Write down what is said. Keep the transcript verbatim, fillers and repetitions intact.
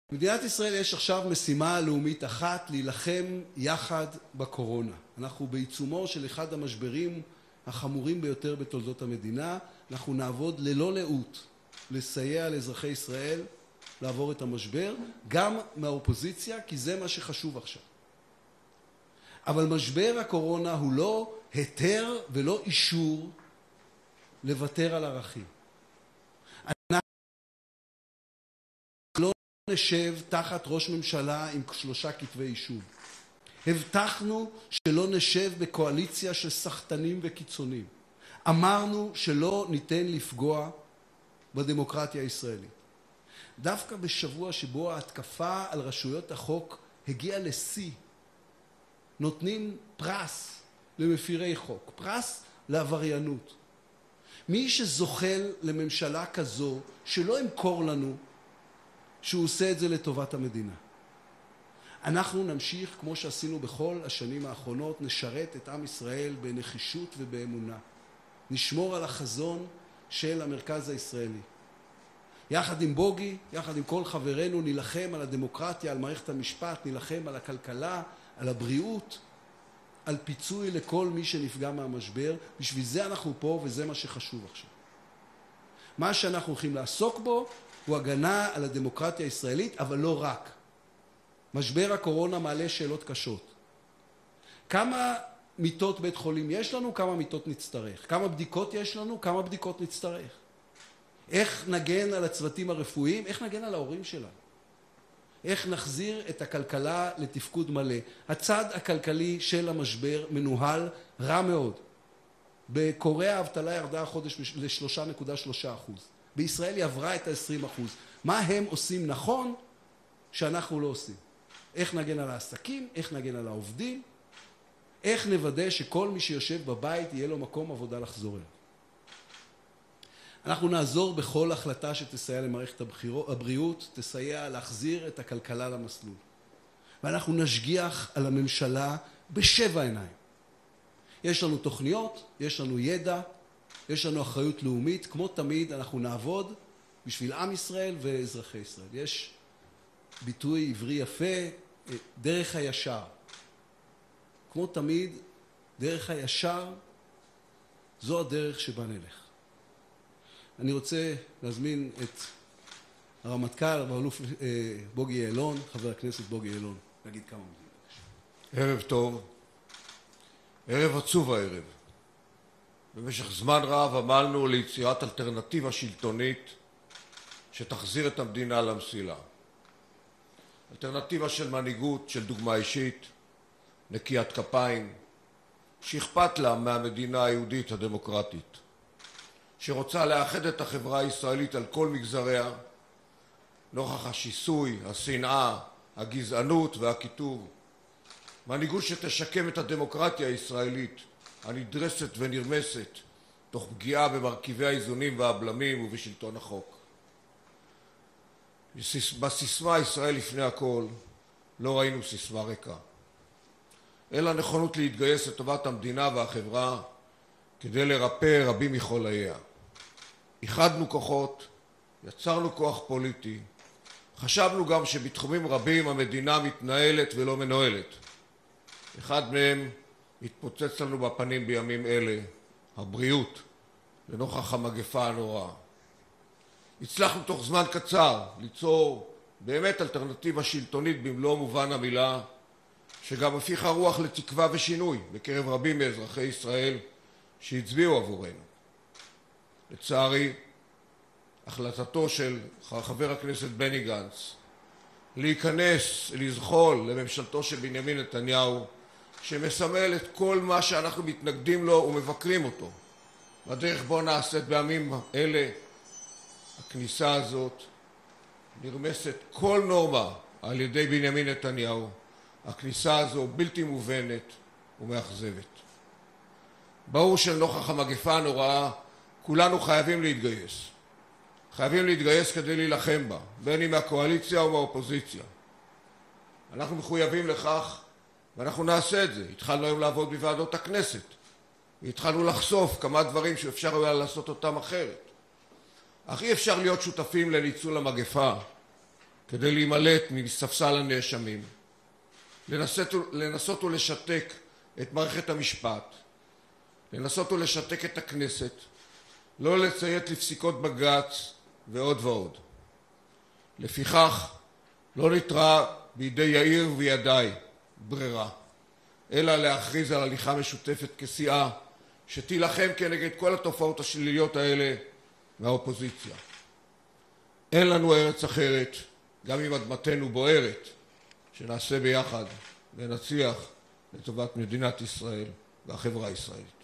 במדינת ישראל יש עכשיו משימה לאומית אחת, להילחם יחד בקורונה. אנחנו בעיצומו של אחד המשברים החמורים ביותר בתולדות המדינה. אנחנו נעבוד ללא לאות לסייע לאזרחי ישראל לעבור את המשבר, גם מהאופוזיציה, כי זה מה שחשוב עכשיו. אבל משבר הקורונה הוא לא היתר ולא אישור לוותר על ערכים. אנחנו לא נשב תחת ראש ממשלה עם שלושה כתבי אישום. הבטחנו שלא נשב בקואליציה של סחטנים וקיצונים. אמרנו שלא ניתן לפגוע בדמוקרטיה הישראלית. דווקא בשבוע שבו ההתקפה על רשויות החוק הגיעה לשיא, נותנים פרס למפירי חוק, פרס לעבריינות. מי שזוחל לממשלה כזו, שלא ימכור לנו שהוא עושה את זה לטובת המדינה. אנחנו נמשיך, כמו שעשינו בכל השנים האחרונות, נשרת את עם ישראל בנחישות ובאמונה. נשמור על החזון של המרכז הישראלי. יחד עם בוגי, יחד עם כל חברינו, נילחם על הדמוקרטיה, על מערכת המשפט, נילחם על הכלכלה, על הבריאות, על פיצוי לכל מי שנפגע מהמשבר. בשביל זה אנחנו פה, וזה מה שחשוב עכשיו. מה שאנחנו הולכים לעסוק בו הוא הגנה על הדמוקרטיה הישראלית, אבל לא רק. משבר הקורונה מעלה שאלות קשות. כמה מיטות בית חולים יש לנו? כמה מיטות נצטרך? כמה בדיקות יש לנו? כמה בדיקות נצטרך? איך נגן על הצוותים הרפואיים? איך נגן על ההורים שלנו? איך נחזיר את הכלכלה לתפקוד מלא? הצד הכלכלי של המשבר מנוהל רע מאוד. בקוריאה האבטלה ירדה החודש ל-שלוש נקודה שלוש אחוז. בישראל היא עברה את ה-עשרים אחוז. מה הם עושים נכון שאנחנו לא עושים? איך נגן על העסקים? איך נגן על העובדים? איך נוודא שכל מי שיושב בבית יהיה לו מקום עבודה לחזור אליו? אנחנו נעזור בכל החלטה שתסייע למערכת הבריאות, תסייע להחזיר את הכלכלה למסלול. ואנחנו נשגיח על הממשלה בשבע עיניים. יש לנו תוכניות, יש לנו ידע, יש לנו אחריות לאומית. כמו תמיד אנחנו נעבוד בשביל עם ישראל ואזרחי ישראל. יש ביטוי עברי יפה, דרך הישר. כמו תמיד, דרך הישר זו הדרך שבה נלך. אני רוצה להזמין את הרמטכ"ל, האלוף בוגי יעלון, חבר הכנסת בוגי יעלון, להגיד כמה מילים. ערב טוב. ערב עצוב הערב. במשך זמן רב עמלנו ליצירת אלטרנטיבה שלטונית שתחזיר את המדינה למסילה. אלטרנטיבה של מנהיגות, של דוגמה אישית, נקיית כפיים, שאכפת לה מהמדינה היהודית הדמוקרטית, שרוצה לאחד את החברה הישראלית על כל מגזריה, נוכח השיסוי, השנאה, הגזענות והקיטוב. מנהיגות שתשקם את הדמוקרטיה הישראלית, הנדרסת ונרמסת, תוך פגיעה במרכיבי האיזונים והבלמים ובשלטון החוק. בסיסמה ישראל לפני הכל לא ראינו סיסמה ריקה, אלא נכונות להתגייס לטובת המדינה והחברה כדי לרפא רבים מחולאיה. איחדנו כוחות, יצרנו כוח פוליטי, חשבנו גם שבתחומים רבים המדינה מתנהלת ולא מנוהלת. אחד מהם מתפוצץ לנו בפנים בימים אלה, הבריאות, לנוכח המגפה הנוראה. הצלחנו תוך זמן קצר ליצור באמת אלטרנטיבה שלטונית במלוא מובן המילה, שגם הפיחה רוח לתקווה ושינוי בקרב רבים מאזרחי ישראל שהצביעו עבורנו. לצערי, החלטתו של חבר הכנסת בני גנץ להיכנס, לזחול לממשלתו של בנימין נתניהו, שמסמל את כל מה שאנחנו מתנגדים לו ומבקרים אותו, בדרך בו נעשית בימים אלה, הכניסה הזאת נרמסת כל נורמה על ידי בנימין נתניהו. הכניסה הזו בלתי מובנת ומאכזבת. ברור שנוכח המגפה הנוראה כולנו חייבים להתגייס. חייבים להתגייס כדי להילחם בה, בין אם מהקואליציה או מהאופוזיציה. אנחנו מחויבים לכך ואנחנו נעשה את זה. התחלנו היום לעבוד בוועדות הכנסת, והתחלנו לחשוף כמה דברים שאפשר היה לעשות אותם אחרת. אך אי אפשר להיות שותפים לניצול המגפה כדי להימלט מספסל הנאשמים, לנסות, לנסות ולשתק את מערכת המשפט, לנסות ולשתק את הכנסת, לא לציית לפסיקות בג"ץ ועוד ועוד. לפיכך לא נותרה בידי יאיר וידיי ברירה, אלא להכריז על הליכה משותפת כסיעה שתילחם כנגד כל התופעות השליליות האלה מהאופוזיציה. אין לנו ארץ אחרת, גם אם אדמתנו בוערת, שנעשה ביחד ונצליח לטובת מדינת ישראל והחברה הישראלית.